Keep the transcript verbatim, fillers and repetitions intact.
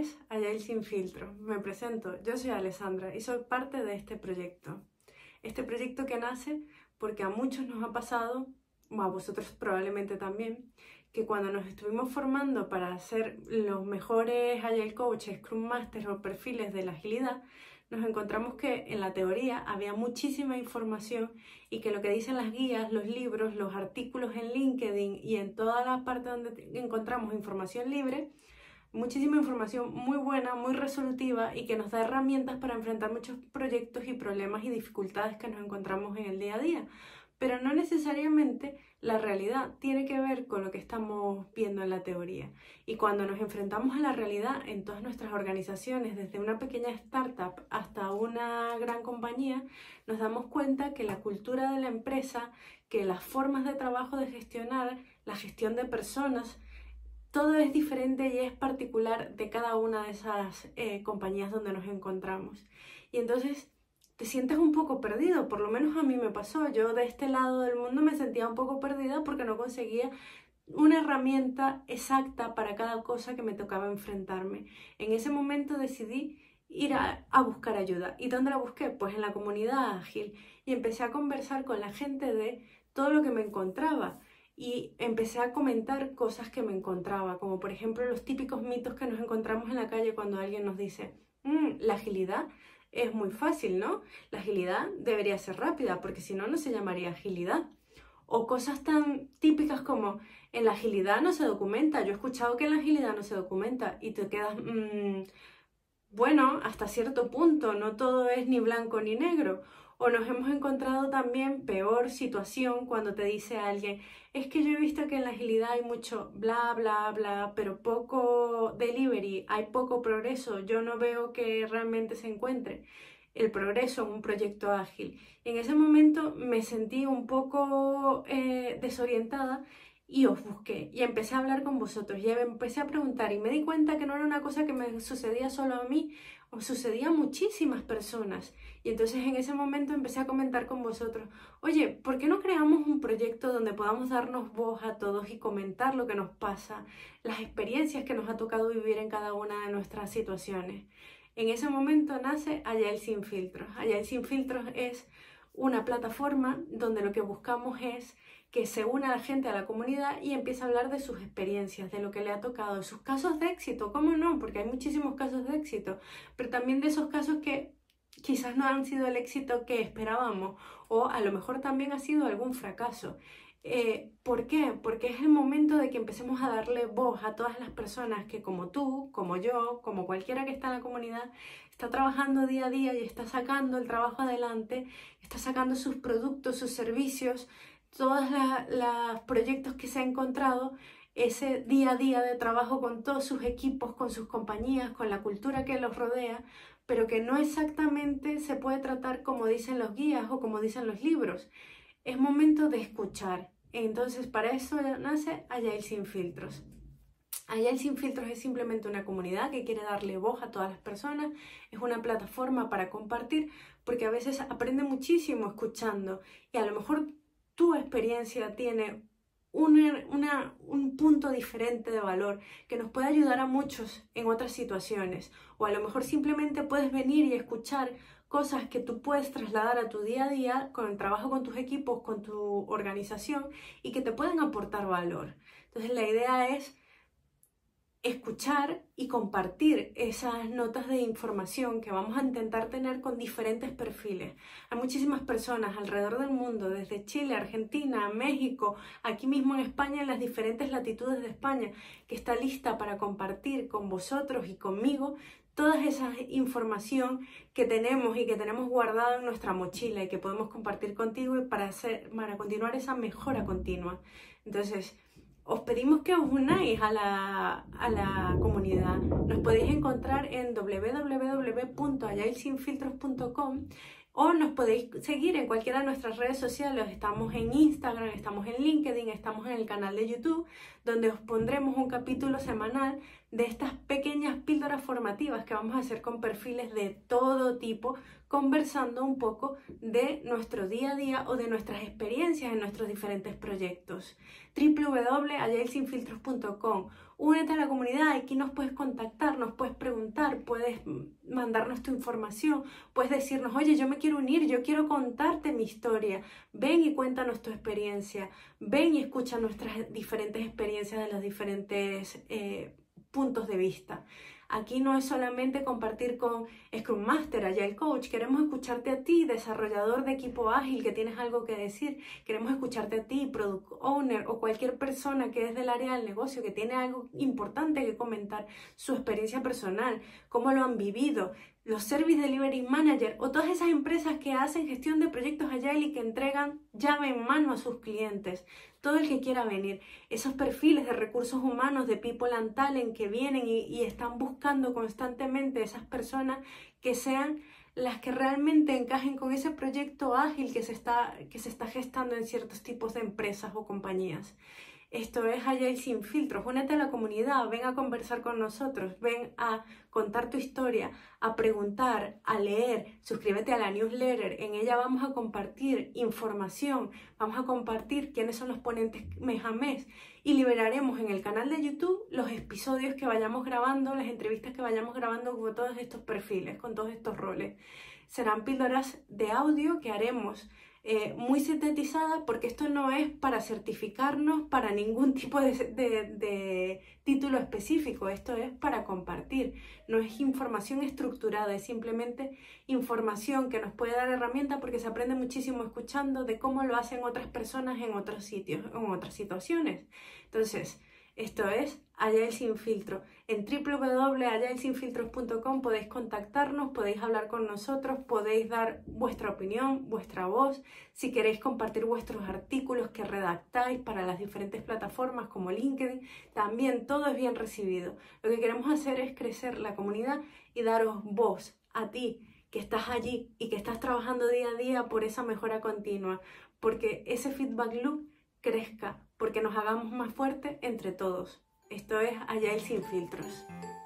es Agile Sin Filtro. Me presento, yo soy Alessandra y soy parte de este proyecto. Este proyecto que nace porque a muchos nos ha pasado, a vosotros probablemente también, que cuando nos estuvimos formando para ser los mejores Agile Coaches, Scrum Masters o perfiles de la agilidad, nos encontramos que en la teoría había muchísima información y que lo que dicen las guías, los libros, los artículos en LinkedIn y en toda la parte donde encontramos información libre, muchísima información muy buena, muy resolutiva y que nos da herramientas para enfrentar muchos proyectos y problemas y dificultades que nos encontramos en el día a día. Pero no necesariamente la realidad tiene que ver con lo que estamos viendo en la teoría. Y cuando nos enfrentamos a la realidad en todas nuestras organizaciones, desde una pequeña startup hasta una gran compañía, nos damos cuenta que la cultura de la empresa, que las formas de trabajo de gestionar, la gestión de personas, todo es diferente y es particular de cada una de esas eh, compañías donde nos encontramos. Y entonces te sientes un poco perdido, por lo menos a mí me pasó. Yo de este lado del mundo me sentía un poco perdida porque no conseguía una herramienta exacta para cada cosa que me tocaba enfrentarme. En ese momento decidí ir a, a buscar ayuda. ¿Y dónde la busqué? Pues en la comunidad ágil. Y empecé a conversar con la gente de todo lo que me encontraba. Y empecé a comentar cosas que me encontraba, como por ejemplo los típicos mitos que nos encontramos en la calle cuando alguien nos dice mmm, la agilidad es muy fácil, ¿no? La agilidad debería ser rápida, porque si no, no se llamaría agilidad. O cosas tan típicas como en la agilidad no se documenta. Yo he escuchado que en la agilidad no se documenta y te quedas, mmm, bueno, hasta cierto punto, no todo es ni blanco ni negro. O nos hemos encontrado también peor situación cuando te dice alguien, es que yo he visto que en la agilidad hay mucho bla, bla, bla, pero poco delivery, hay poco progreso, yo no veo que realmente se encuentre el progreso en un proyecto ágil. Y en ese momento me sentí un poco eh, desorientada y os busqué y empecé a hablar con vosotros y empecé a preguntar y me di cuenta que no era una cosa que me sucedía solo a mí, os sucedía a muchísimas personas. Y entonces en ese momento empecé a comentar con vosotros, oye, ¿por qué no creamos un proyecto donde podamos darnos voz a todos y comentar lo que nos pasa, las experiencias que nos ha tocado vivir en cada una de nuestras situaciones? En ese momento nace Agile Sin Filtros. Agile Sin Filtros es una plataforma donde lo que buscamos es que se una la gente a la comunidad y empiece a hablar de sus experiencias, de lo que le ha tocado, de sus casos de éxito, ¿cómo no? Porque hay muchísimos casos de éxito, pero también de esos casos que quizás no han sido el éxito que esperábamos o a lo mejor también ha sido algún fracaso. Eh, ¿Por qué? Porque es el momento de que empecemos a darle voz a todas las personas que como tú, como yo, como cualquiera que está en la comunidad, está trabajando día a día y está sacando el trabajo adelante, está sacando sus productos, sus servicios, todos los proyectos que se ha encontrado, ese día a día de trabajo con todos sus equipos, con sus compañías, con la cultura que los rodea, pero que no exactamente se puede tratar como dicen los guías o como dicen los libros. Es momento de escuchar. Entonces, para eso nace Agile Sin Filtros. Agile Sin Filtros es simplemente una comunidad que quiere darle voz a todas las personas, es una plataforma para compartir, porque a veces aprende muchísimo escuchando y a lo mejor tu experiencia tiene una, una, un punto diferente de valor que nos puede ayudar a muchos en otras situaciones, o a lo mejor simplemente puedes venir y escuchar cosas que tú puedes trasladar a tu día a día con el trabajo con tus equipos, con tu organización y que te pueden aportar valor. Entonces la idea es escuchar y compartir esas notas de información que vamos a intentar tener con diferentes perfiles. Hay muchísimas personas alrededor del mundo, desde Chile, Argentina, México, aquí mismo en España, en las diferentes latitudes de España, que está lista para compartir con vosotros y conmigo toda esa información que tenemos y que tenemos guardada en nuestra mochila y que podemos compartir contigo y para, hacer, para continuar esa mejora continua. Entonces, os pedimos que os unáis a la, a la comunidad. Nos podéis encontrar en w w w punto agile sin filtros punto com o nos podéis seguir en cualquiera de nuestras redes sociales. Estamos en Instagram, estamos en LinkedIn, estamos en el canal de YouTube, donde os pondremos un capítulo semanal de estas pequeñas píldoras formativas que vamos a hacer con perfiles de todo tipo, conversando un poco de nuestro día a día o de nuestras experiencias en nuestros diferentes proyectos. w w w punto agile sin filtros punto com. Únete a la comunidad, aquí nos puedes contactar, nos puedes preguntar contar, puedes mandarnos tu información, puedes decirnos, oye, yo me quiero unir, yo quiero contarte mi historia, ven y cuéntanos tu experiencia, ven y escucha nuestras diferentes experiencias de los diferentes eh, puntos de vista. Aquí no es solamente compartir con Scrum Master, Agile Coach, queremos escucharte a ti, desarrollador de equipo ágil que tienes algo que decir, queremos escucharte a ti, Product Owner o cualquier persona que es del área del negocio, que tiene algo importante que comentar, su experiencia personal, cómo lo han vivido, los Service Delivery Manager o todas esas empresas que hacen gestión de proyectos Agile y que entregan llave en mano a sus clientes. Todo el que quiera venir, esos perfiles de recursos humanos, de People and Talent que vienen y, y están buscando constantemente esas personas que sean las que realmente encajen con ese proyecto ágil que se está, que se está gestando en ciertos tipos de empresas o compañías. Esto es Agile sin filtros. Únete a la comunidad, ven a conversar con nosotros, ven a contar tu historia, a preguntar, a leer, suscríbete a la newsletter. En ella vamos a compartir información, vamos a compartir quiénes son los ponentes mes a mes y liberaremos en el canal de YouTube los episodios que vayamos grabando, las entrevistas que vayamos grabando con todos estos perfiles, con todos estos roles. Serán píldoras de audio que haremos Eh, muy sintetizada, porque esto no es para certificarnos para ningún tipo de, de, de título específico, esto es para compartir, no es información estructurada, es simplemente información que nos puede dar herramienta porque se aprende muchísimo escuchando de cómo lo hacen otras personas en otros sitios, en otras situaciones. Entonces, esto es Agile sin filtro. En w w w punto agile sin filtros punto com podéis contactarnos, podéis hablar con nosotros, podéis dar vuestra opinión, vuestra voz. Si queréis compartir vuestros artículos que redactáis para las diferentes plataformas como LinkedIn, también todo es bien recibido. Lo que queremos hacer es crecer la comunidad y daros voz a ti que estás allí y que estás trabajando día a día por esa mejora continua, porque ese feedback loop crezca, porque nos hagamos más fuertes entre todos. Esto es Agile sin filtros.